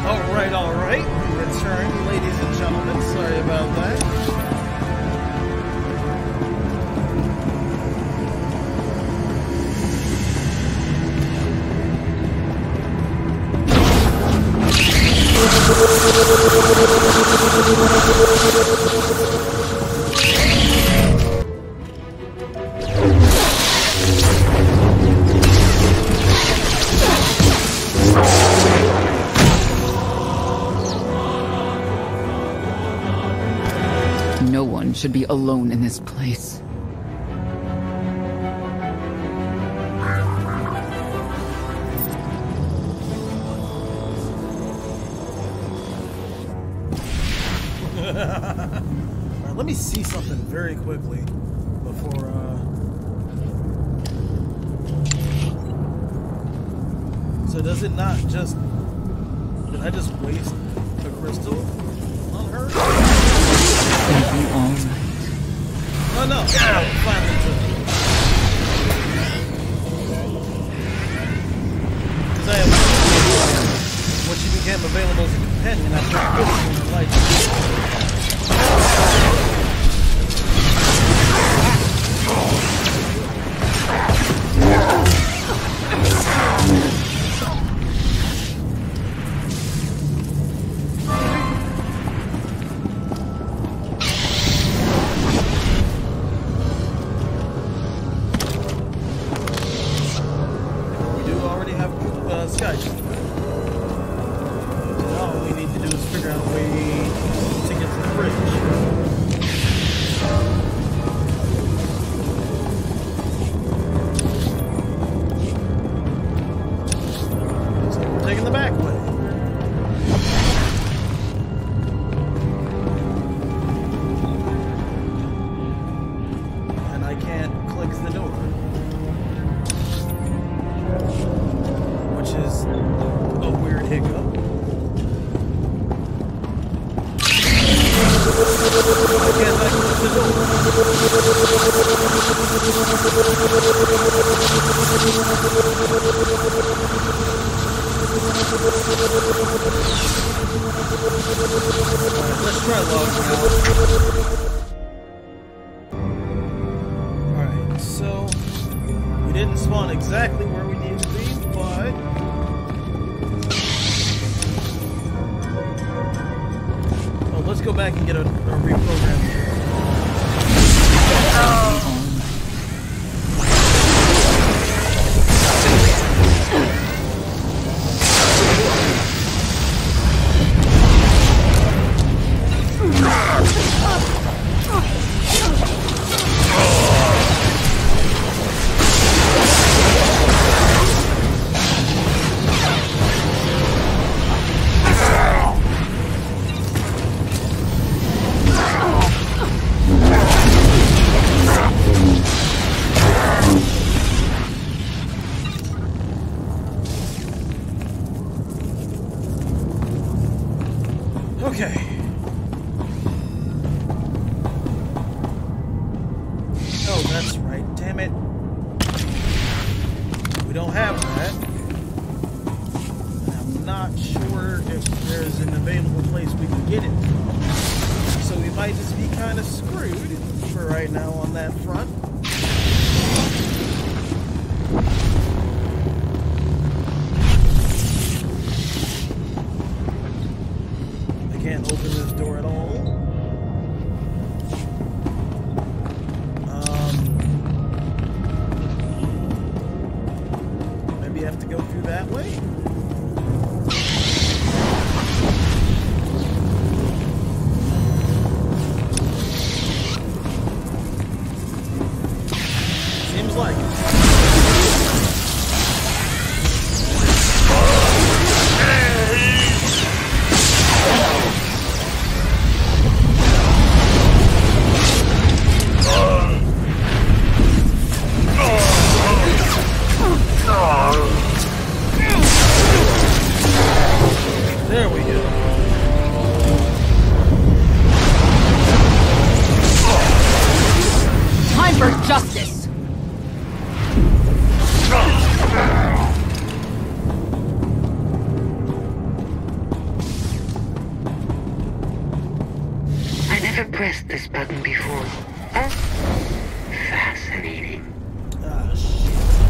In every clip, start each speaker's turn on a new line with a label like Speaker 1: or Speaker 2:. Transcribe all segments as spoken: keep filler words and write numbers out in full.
Speaker 1: Alright, alright. We return, ladies and gentlemen. Sorry about that.
Speaker 2: No one should be alone in this place.
Speaker 1: Alright, let me see something very quickly before, uh... So does it not just... Did I just waste a crystal on her?
Speaker 2: Are you all right?
Speaker 1: Oh no! Oh, finally took it. Because I have... When she became available as a companion, I tried to put her life. We do already have uh, Sky. So all we need to do is figure out a way to get to the bridge. Taking the back way. And I can't click the door. Which is a weird hiccup. I can't click the door. Let's try logging out. Alright, so we didn't spawn exactly where we need to be, but oh, let's go back and get a, a reprogram. Oh. Okay. Oh, that's right. Damn it. We don't have that. And I'm not sure if there's an available place we can get it from. So we might just be kind of screwed for right now on that front. Can't open this door at all. Um, maybe I have to go through that way? Seems like it.
Speaker 3: pressed this button before. Oh, fascinating.
Speaker 1: Ah, shit.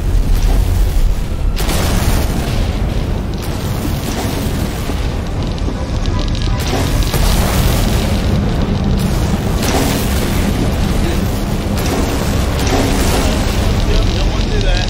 Speaker 1: Yep, don't want to do that.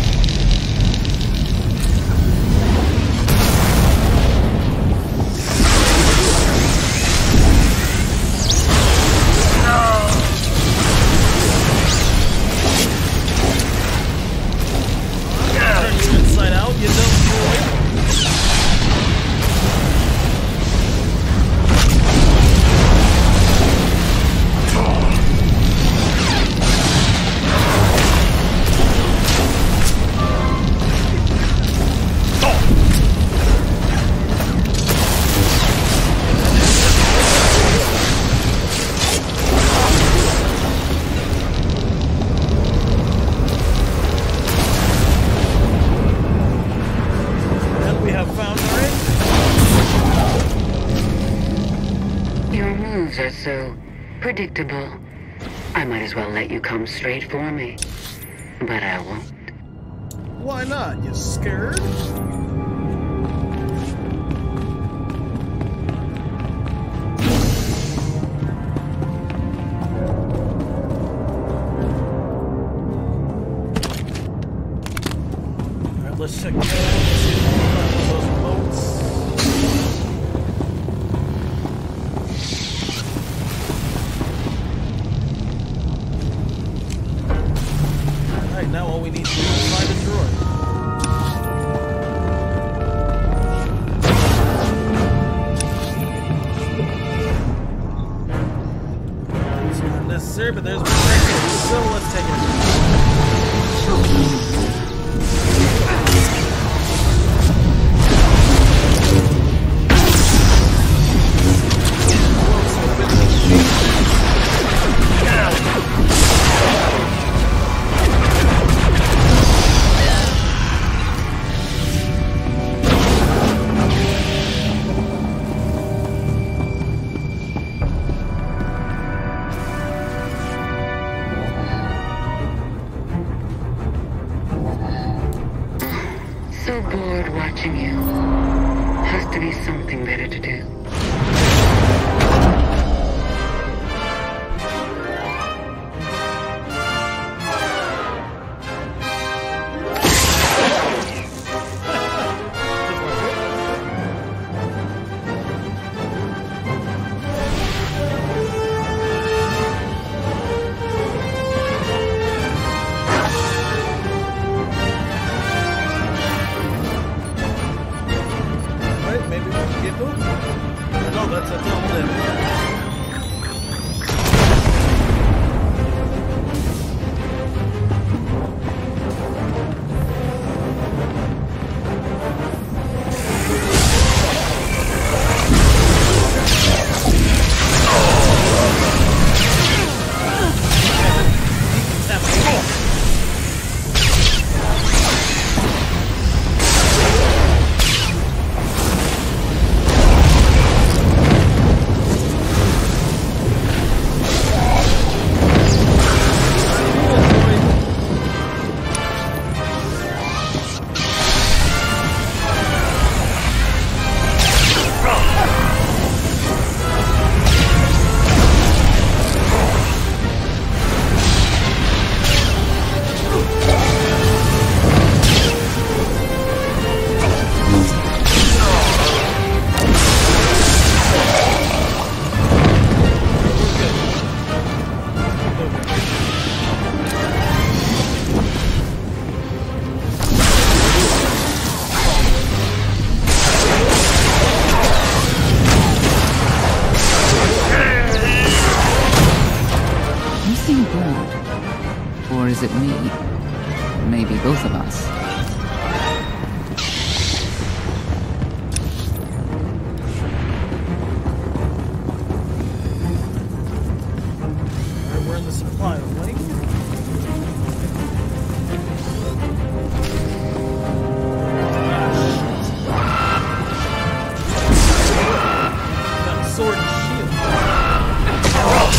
Speaker 3: So predictable. I might as well let you come straight for me. But I won't.
Speaker 1: Why not? You scared? Alright, let's check those boats. Now all we need to do is find a droid. It's not necessary, but there's one right here. So let's take
Speaker 3: So bored watching you. Has to be something better to do.
Speaker 2: Or is it me? Maybe both of us.
Speaker 1: Alright, we're in the supply wing. Got sword and shield.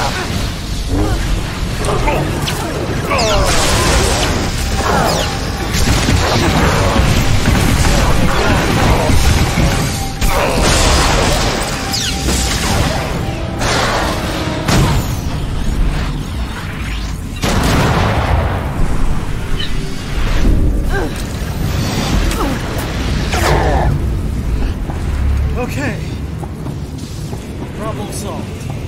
Speaker 1: Okay. Problem solved.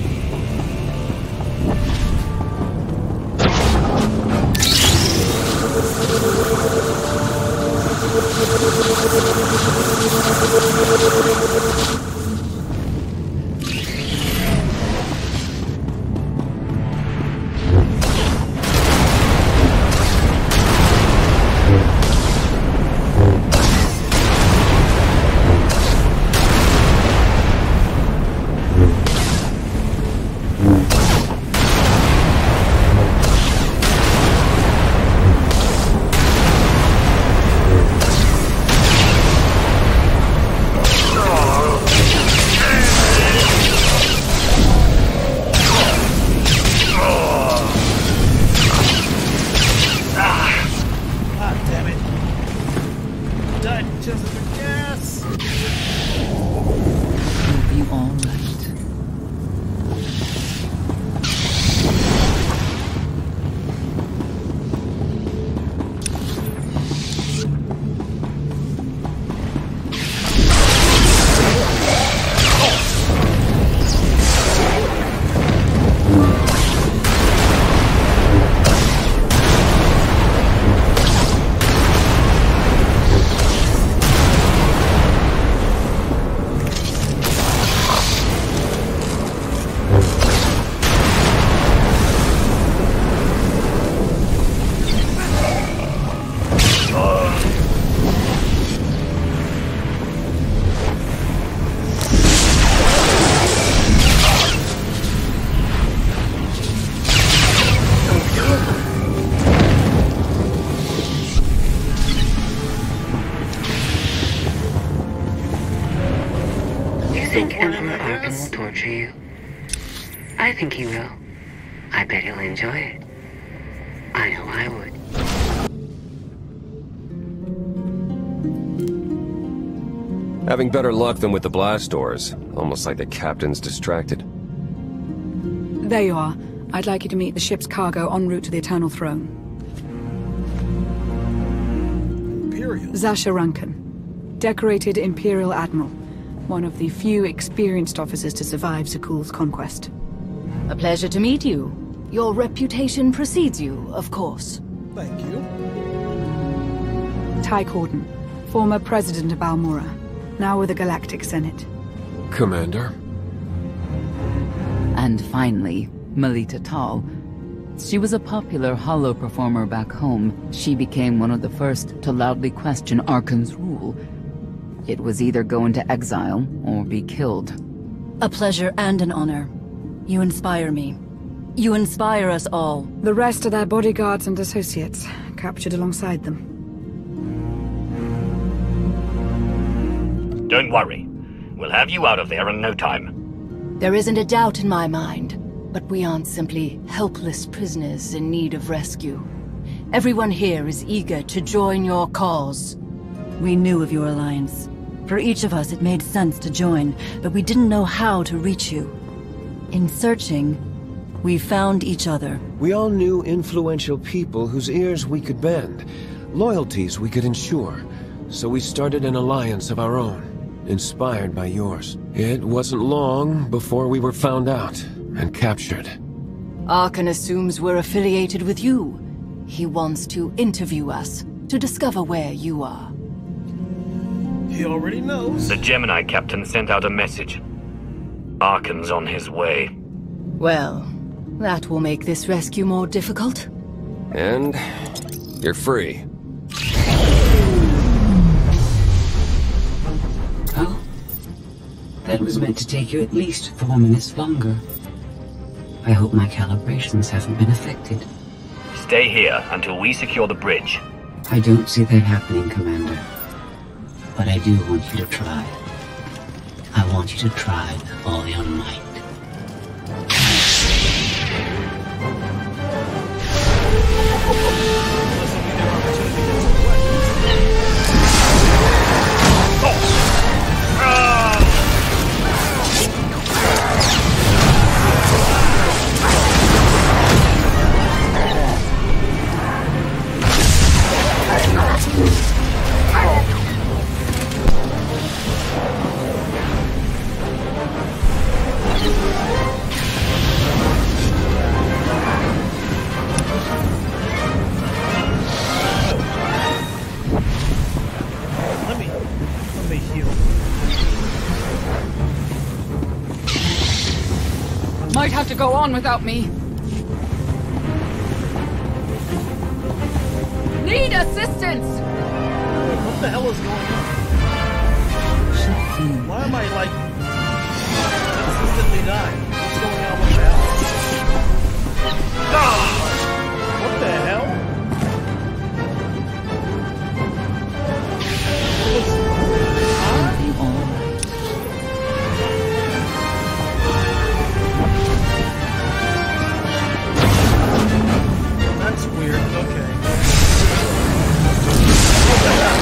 Speaker 3: think Emperor Arcann will torture you? I think he will. I bet he'll enjoy it. I know I would.
Speaker 4: Having better luck than with the blast doors. Almost like the captain's distracted.
Speaker 5: There you are. I'd like you to meet the ship's cargo en route to the Eternal Throne.
Speaker 1: Imperial?
Speaker 5: Zasha Rankin. Decorated Imperial Admiral. One of the few experienced officers to survive Zakuul's conquest.
Speaker 6: A pleasure to meet you. Your reputation precedes you, of course.
Speaker 1: Thank you.
Speaker 5: Ty Corden. Former President of Balmora. Now with the Galactic Senate.
Speaker 4: Commander?
Speaker 2: And finally, Melita Tal. She was a popular holo performer back home. She became one of the first to loudly question Arcann's rule. It was either go into exile or be killed.
Speaker 6: A pleasure and an honor. You inspire me. You inspire us all.
Speaker 5: The rest are their bodyguards and associates, captured alongside them.
Speaker 7: Don't worry. We'll have you out of there in no time.
Speaker 6: There isn't a doubt in my mind, but we aren't simply helpless prisoners in need of rescue. Everyone here is eager to join your cause.
Speaker 8: We knew of your alliance. For each of us, it made sense to join, but we didn't know how to reach you. In searching, we found each other.
Speaker 9: We all knew influential people whose ears we could bend, loyalties we could ensure, so we started an alliance of our own, inspired by yours. It wasn't long before we were found out and captured.
Speaker 6: Arcann assumes we're affiliated with you. He wants to interview us, to discover where you are.
Speaker 1: He already knows.
Speaker 7: The Gemini Captain sent out a message. Arcann's on his way.
Speaker 6: Well, that will make this rescue more difficult.
Speaker 4: And you're free.
Speaker 2: Oh, that was meant to take you at least four minutes longer. I hope my calibrations haven't been affected.
Speaker 7: Stay here until we secure the bridge.
Speaker 2: I don't see that happening, Commander. But I do want you to try. I want you to try with all your might. to go on without me. Need assistance!
Speaker 1: What the hell is going on? Why am I, like, consistently dying? What's going on with the hell? What the hell? That's weird. Okay. What the hell?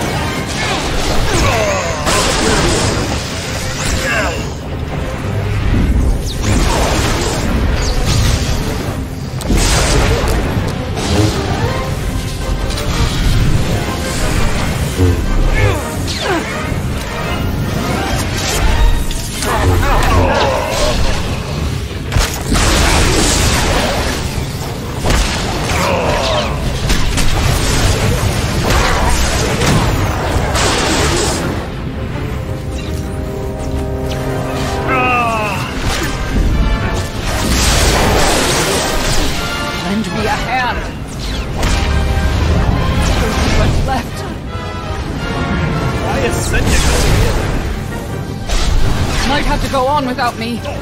Speaker 2: Go on without me.
Speaker 1: I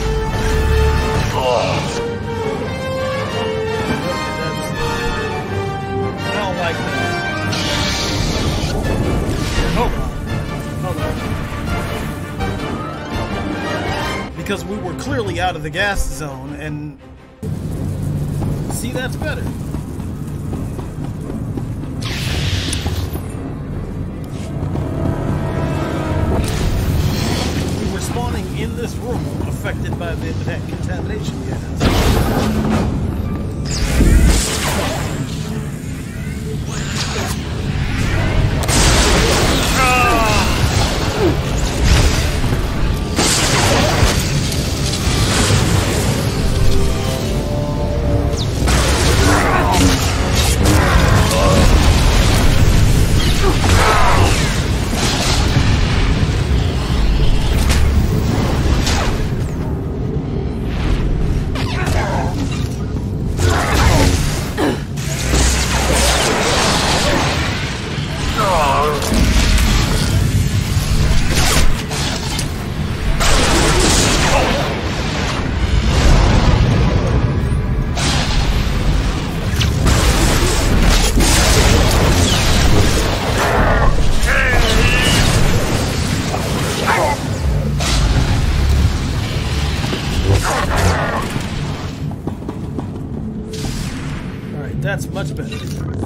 Speaker 1: don't like that. Hold on. Hold on. Because we were clearly out of the gas zone, and see, that's better. Spawning in this room affected by the contamination gas. That's much better.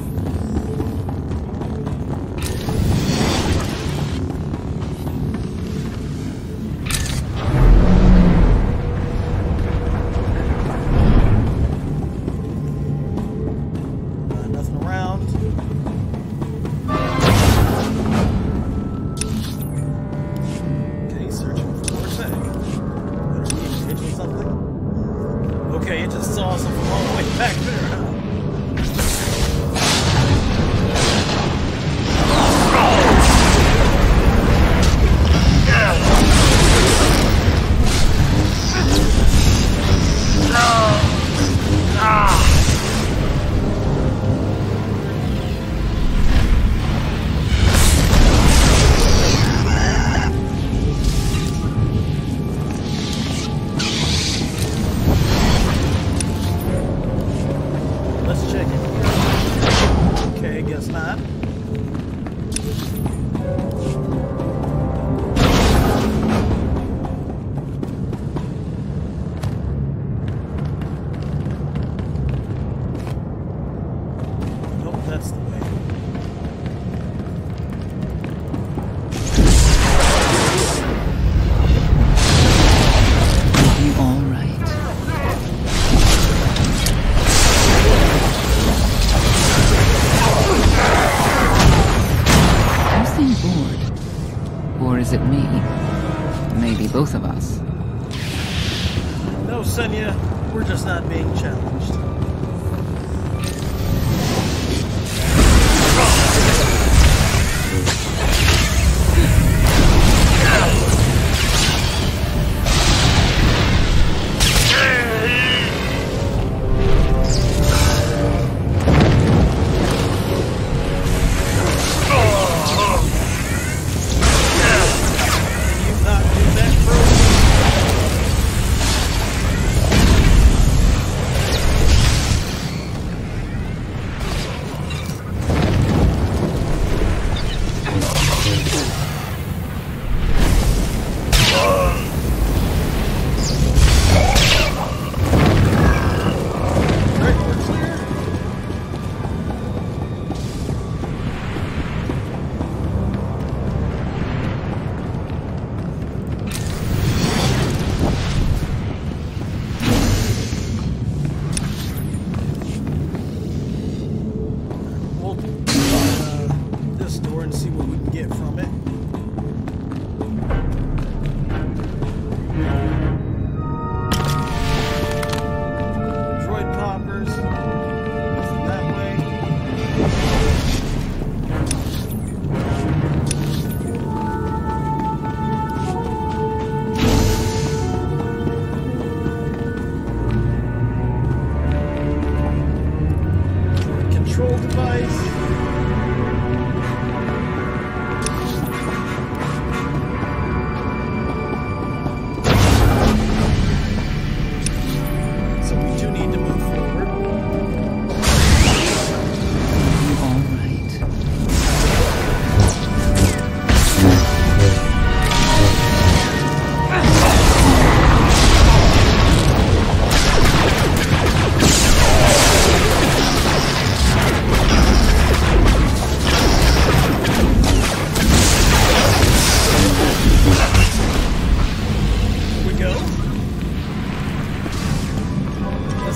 Speaker 2: Is it me? Maybe both of us.
Speaker 1: No, Senya, we're just not being challenged.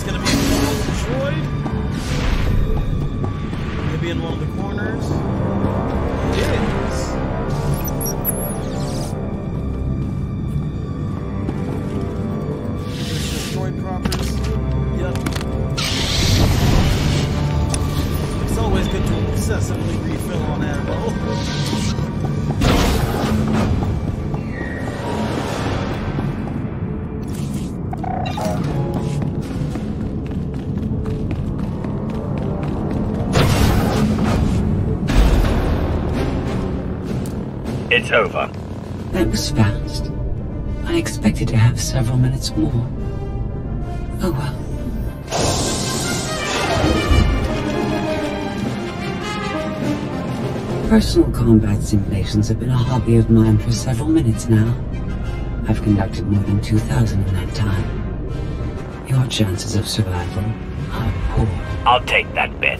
Speaker 1: it's gonna be destroyed. Maybe in one of the corners. It is. Destroyed properties. Yep. It's always good to excessively refill on ammo.
Speaker 7: It's over.
Speaker 10: That was fast. I expected to have several minutes more. Oh well. Personal combat simulations have been a hobby of mine for several minutes now. I've conducted more than two thousand in that time. Your chances of survival are poor.
Speaker 7: I'll take that bet.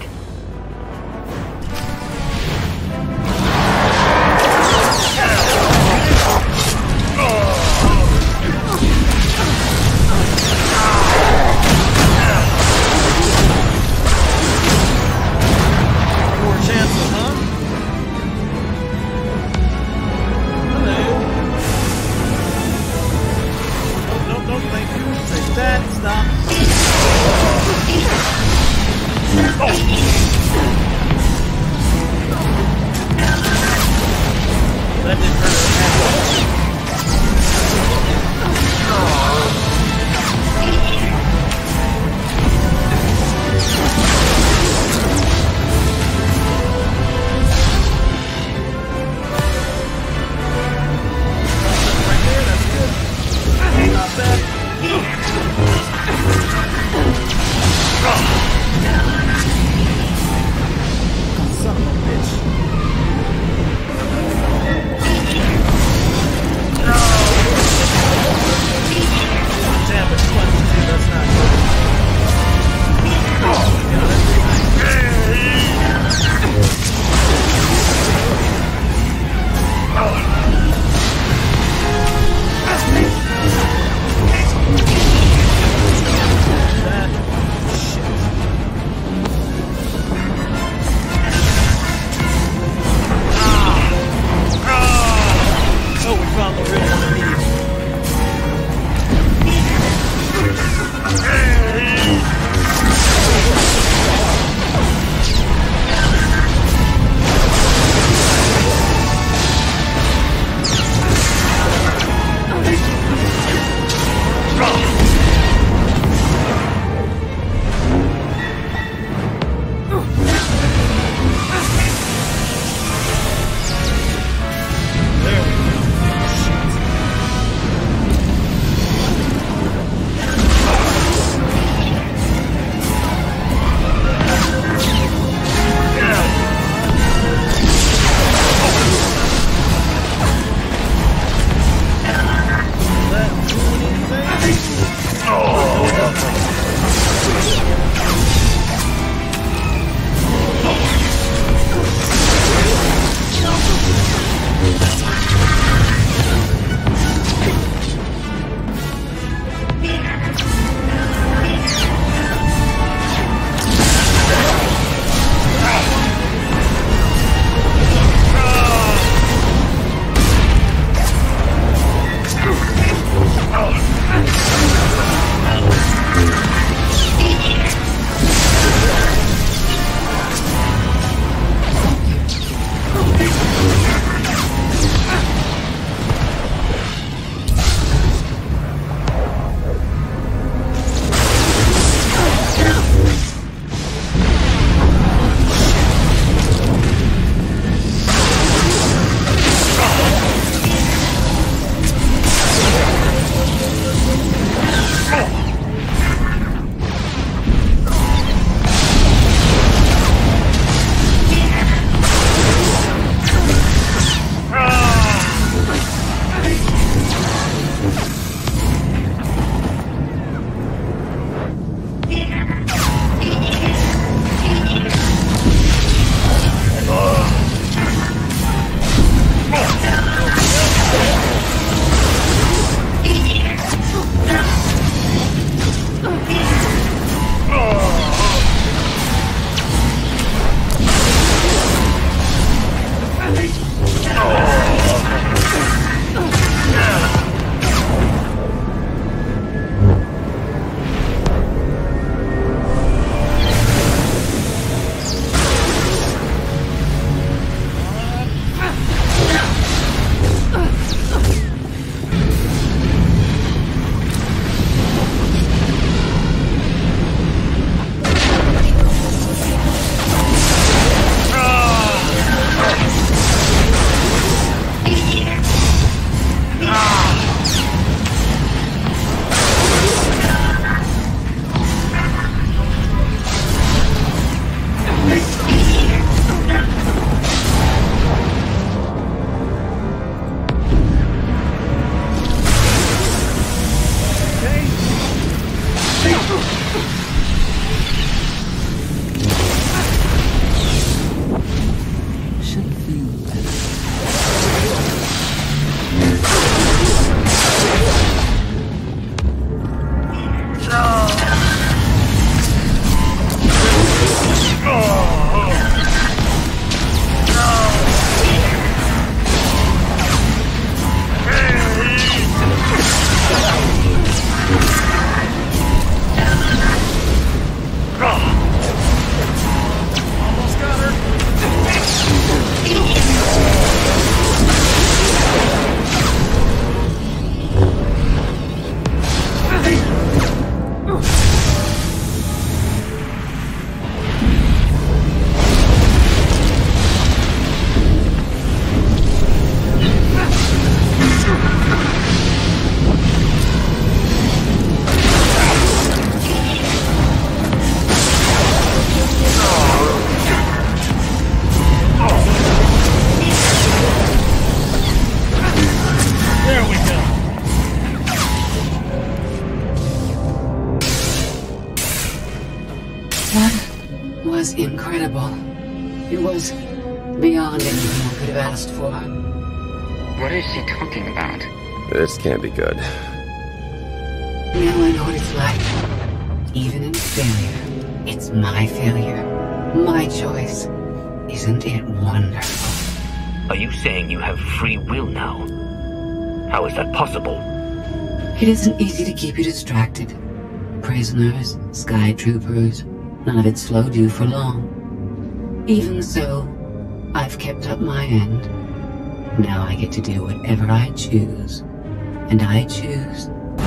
Speaker 10: That was incredible. It was beyond anything I could have asked for.
Speaker 3: What is she talking about?
Speaker 4: This can't be good.
Speaker 10: Now I know what it's like. Even in failure, it's my failure. My choice. Isn't it wonderful?
Speaker 7: Are you saying you have free will now? How is that possible?
Speaker 10: It isn't easy to keep you distracted. Prisoners, sky troopers, none of it slowed you for long. Even so, I've kept up my end. Now I get to do whatever I choose. And I choose...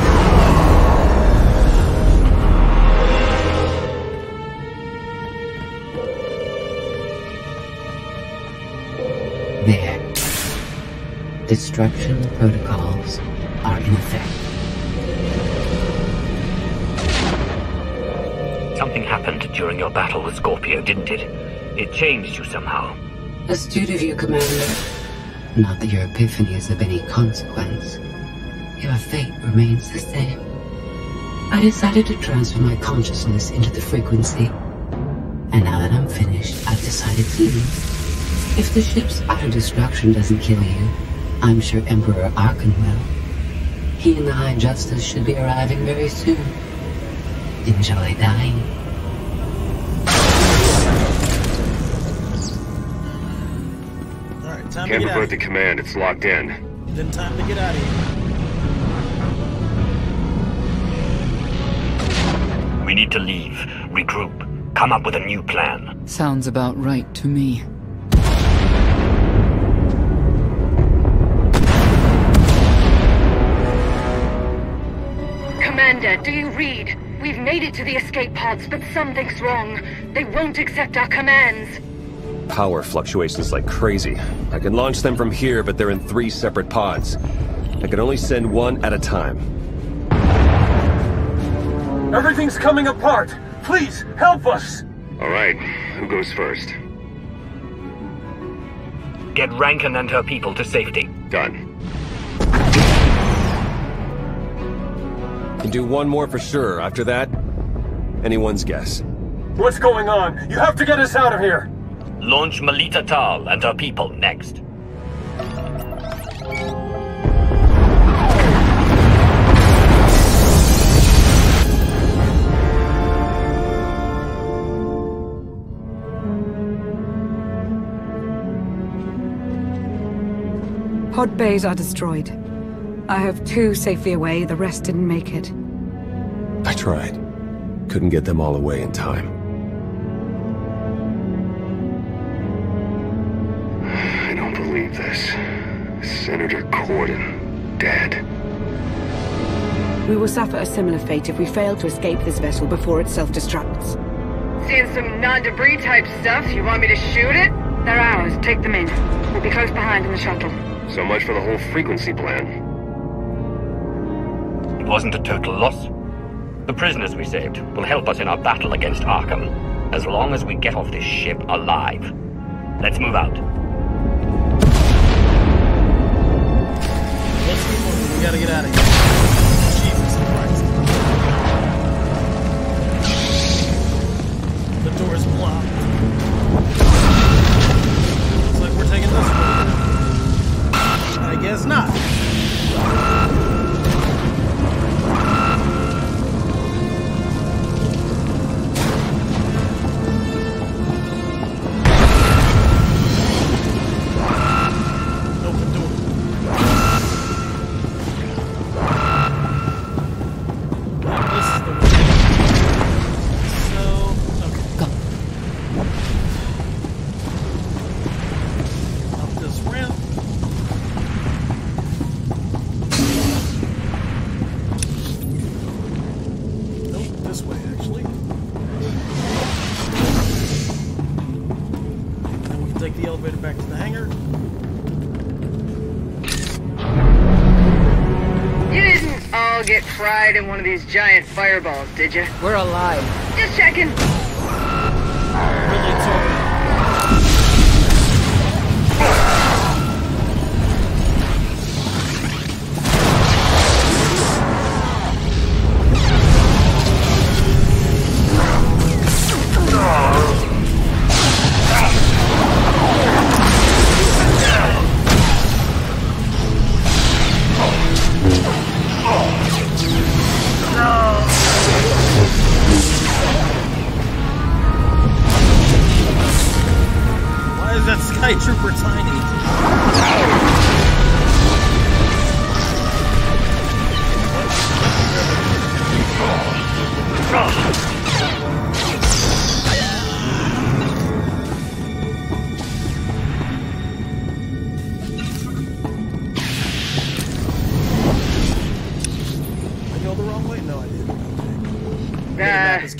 Speaker 10: There. Destruction protocols are in effect.
Speaker 7: Something happened during your battle with Scorpio, didn't it? It changed you somehow.
Speaker 10: Astute of you, Commander. Not that your epiphany is of any consequence. Your fate remains the same. I decided to transfer my consciousness into the frequency. And now that I'm finished, I've decided to leave. If the ship's utter destruction doesn't kill you, I'm sure Emperor Arcann will. He and the High Justice should be arriving very soon. Enjoy dying.
Speaker 1: Alright, time
Speaker 4: Can't
Speaker 1: to get
Speaker 4: revert
Speaker 1: out.
Speaker 4: the command, it's locked in.
Speaker 1: Then time to get out of here.
Speaker 7: We need to leave, regroup, come up with a new plan.
Speaker 2: Sounds about right to me.
Speaker 11: Commander, do you read? We've made it to the escape pods, but something's wrong. They won't accept our commands.
Speaker 4: Power fluctuations like crazy. I can launch them from here, but they're in three separate pods. I can only send one at a time.
Speaker 9: Everything's coming apart! Please, help us!
Speaker 4: Alright, who goes first?
Speaker 7: Get Rankin and her people to safety.
Speaker 4: Done. Can do one more for sure. After that, anyone's guess.
Speaker 9: What's going on? You have to get us out of here!
Speaker 7: Launch Melita Tal and her people next.
Speaker 5: Pod bays are destroyed. I have two safely away, the rest didn't make it.
Speaker 4: I tried. Couldn't get them all away in time. I don't believe this. Senator Corden, dead.
Speaker 5: We will suffer a similar fate if we fail to escape this vessel before it self-destructs.
Speaker 11: Seeing some non-debris type stuff, you want me to shoot it? They're ours, take them in. We'll be close behind in the shuttle.
Speaker 4: So much for the whole frequency plan.
Speaker 7: It wasn't a total loss. The prisoners we saved will help us in our battle against Arcann, as long as we get off this ship alive. Let's move out.
Speaker 1: Let's move. We gotta get out of here. Jesus Christ. The door's blocked. Looks like we're taking this one. I guess not. Open door. Now this is the way. So, okay.
Speaker 2: Go.
Speaker 1: Up this ramp. This way, actually. Then we can take the elevator back to the hangar.
Speaker 11: You didn't all get fried in one of these giant fireballs, did you?
Speaker 2: We're alive.
Speaker 11: Just checking.
Speaker 1: Really tall.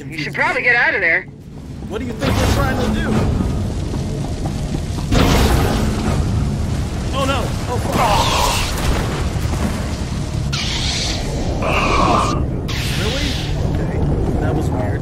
Speaker 11: You should probably get out of there.
Speaker 1: What do you think we're trying to do? Oh no! Oh fuck! Really? Okay, that was weird.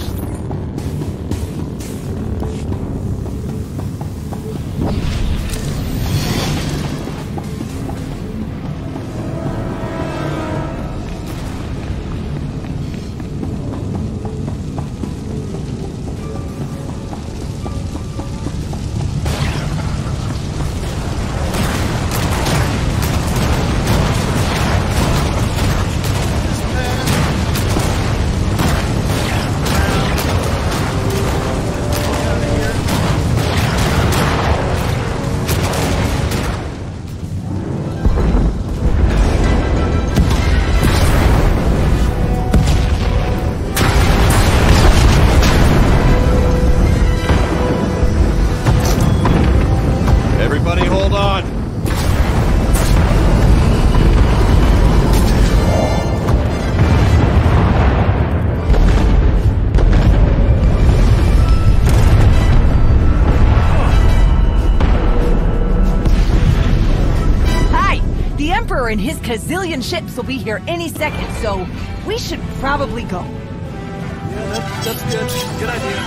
Speaker 12: And his gazillion ships will be here any second, so we should probably go.
Speaker 1: Yeah, that's, that's good. Good idea.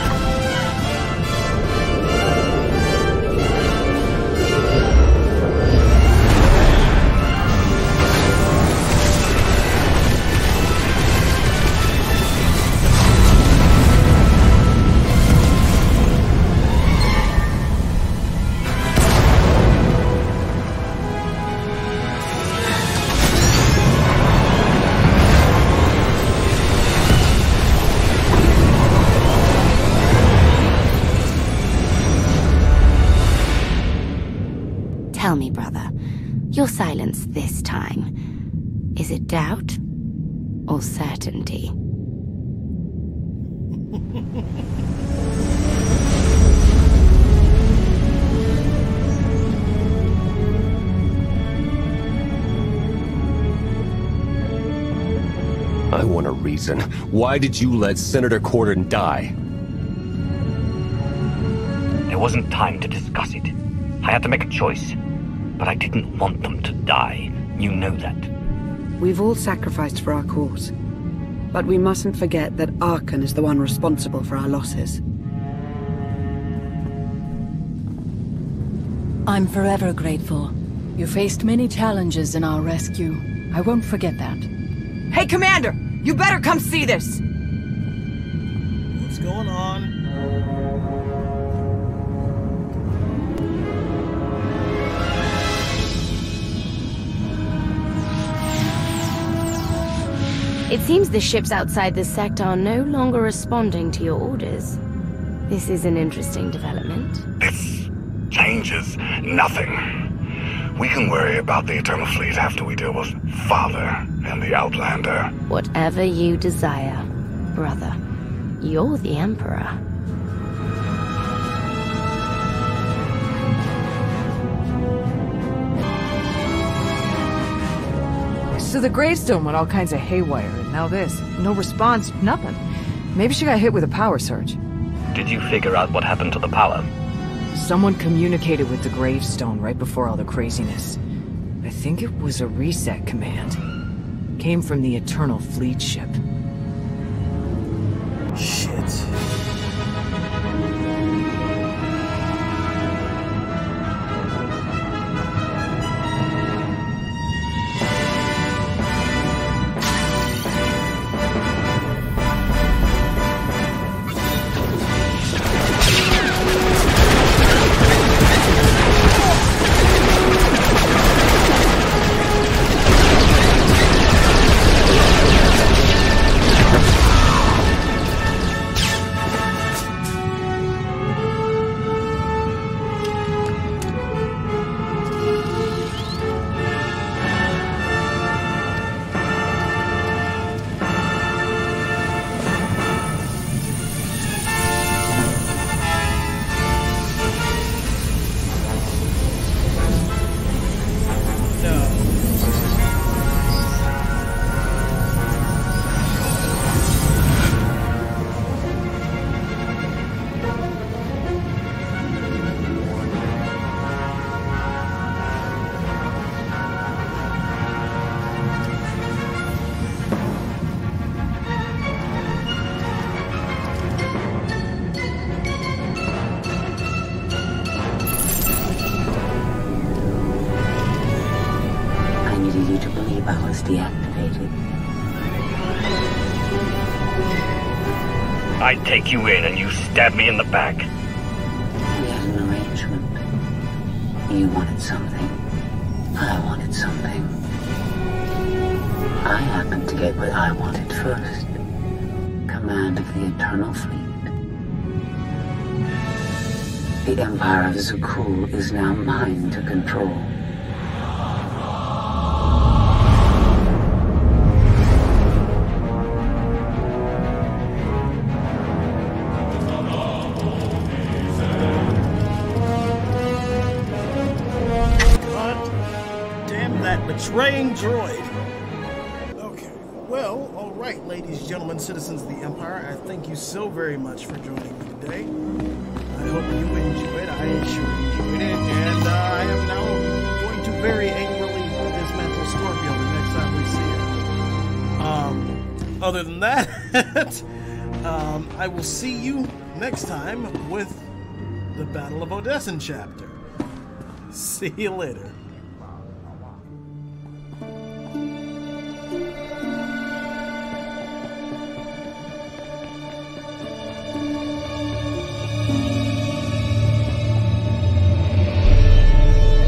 Speaker 13: Tell me, brother, your silence this time, is it doubt or certainty?
Speaker 4: I want a reason. Why did you let Senator Corden die?
Speaker 7: There wasn't time to discuss it. I had to make a choice. But I didn't want them to die. You know that.
Speaker 5: We've all sacrificed for our cause. But we mustn't forget that Arcann is the one responsible for our losses.
Speaker 6: I'm forever grateful. You faced many challenges in our rescue. I won't forget that.
Speaker 12: Hey, Commander! You better come see this!
Speaker 1: What's going on?
Speaker 13: It seems the ships outside this sector are no longer responding to your orders. This is an interesting development.
Speaker 14: This changes nothing. We can worry about the Eternal Fleet after we deal with Father and the Outlander.
Speaker 13: Whatever you desire, brother. You're the Emperor.
Speaker 12: So the gravestone went all kinds of haywire, and now this. No response, nothing. Maybe she got hit with a power surge.
Speaker 7: Did you figure out what happened to the power?
Speaker 12: Someone communicated with the gravestone right before all the craziness. I think it was a reset command. Came from the Eternal Fleet ship.
Speaker 1: Shit.
Speaker 7: I'd take you in and you stab me in the back.
Speaker 10: We had an arrangement. You wanted something. I wanted something. I happened to get what I wanted first. Command of the Eternal Fleet. The Empire of Zakul is now mine to control.
Speaker 1: Betraying droid. Okay, well, all right, ladies, gentlemen, citizens of the Empire, I thank you so very much for joining me today. I hope you enjoyed. I sure enjoyed it, and uh, I am now going to very angrily dismantle Scorpio the next time we see it. Um, other than that, um, I will see you next time with the Battle of Odessen chapter. See you later.